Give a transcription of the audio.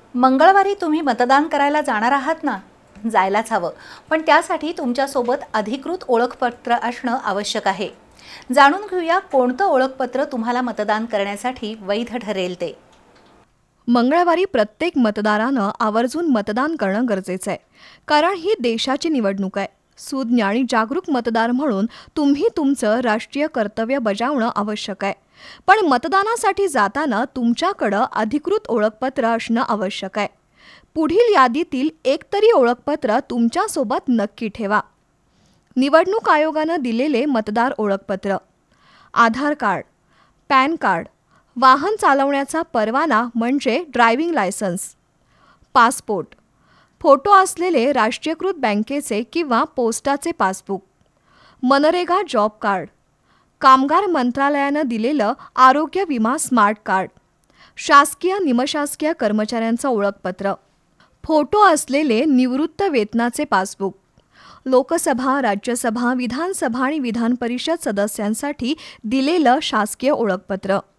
मंगळवारी तुम्ही मतदान करायला जाणार आहात ना? जायलाच हवं, पण त्यासाठी तुमच्यासोबत अधिकृत ओळखपत्र असणं आवश्यक आहे. जाणून घेऊया कोणतं ओळखपत्र तुम्हाला मतदान करण्यासाठी वैध ठरेल ते. मंगळवारी प्रत्येक मतदारानं आवर्जून मतदान करणं गरजेचं आहे. कारण ही देशाची निवडणूक आहे. सुज्ञ आणि जागरूक मतदार म्हणून तुम्ही तुमचं राष्ट्रीय कर्तव्य बजावणं आवश्यक आहे. पण मतदानासाठी जाताना तुमच्याकडं अधिकृत ओळखपत्र असणं आवश्यक आहे. पुढील यादीतील एकतरी ओळखपत्र तुमच्यासोबत नक्की ठेवा. निवडणूक आयोगानं दिलेले मतदार ओळखपत्र, आधार कार्ड, पॅन कार्ड, वाहन चालवण्याचा परवाना म्हणजे ड्रायव्हिंग लायसन्स, पासपोर्ट, फोटो असलेले राष्ट्रीयकृत बँकेचे किंवा पोस्टाचे पासबुक, मनरेगा जॉब कार्ड, कामगार मंत्रालयानं दिलेलं आरोग्य विमा स्मार्ट कार्ड, शासकीय निमशासकीय कर्मचाऱ्यांचं ओळखपत्र, फोटो असलेले निवृत्त वेतनाचे पासबुक, लोकसभा, राज्यसभा, विधानसभा आणि विधान परिषद सदस्यांसाठी दिलेलं शासकीय ओळखपत्र.